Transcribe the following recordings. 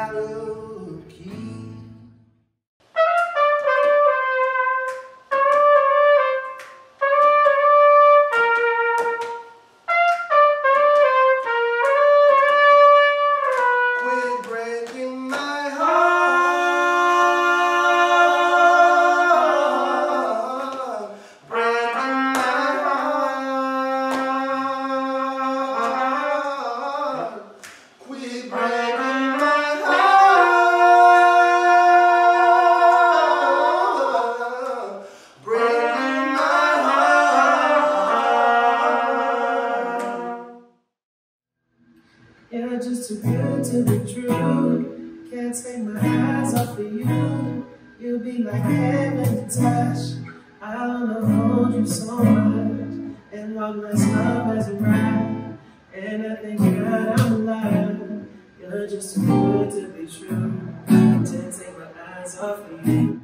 out of key. Quit breaking my heart, breaking my heart. Quit breaking my heart, breaking my heart. You're just too good to be true. Can't take my eyes off of you. You'll be like heaven to touch. I wanna hold you so much. And long as love is right. And I thank God I'm alive. You're just too good to be true. Can't take my eyes off of you.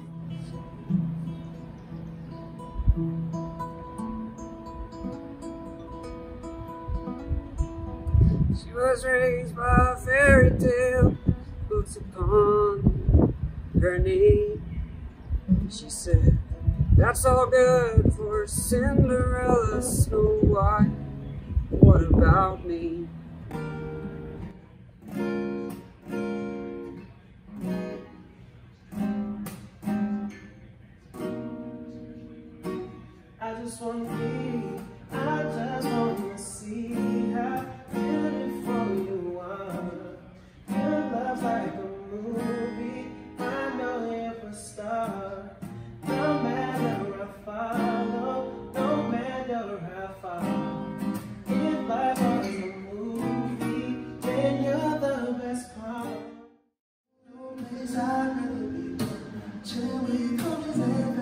She was raised by a fairy tale, books upon her knee. She said, that's all good for Cinderella, Snow White. What about me? I just wanna be, I just wanna see how beautiful you are. Your love's like a movie, I know you're a star. No matter how follow, no matter how far. If life was a movie, then you're the best part. No place I'd rather be, chilling with coaches and